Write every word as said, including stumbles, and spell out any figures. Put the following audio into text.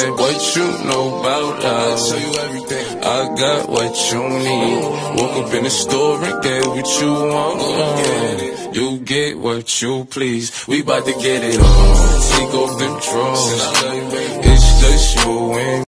What you know about love? I'll tell you everything. I got what you need. Woke up in the store and get what you want. You get what you please. We bout to get it on. Take off them drawers. It's just you and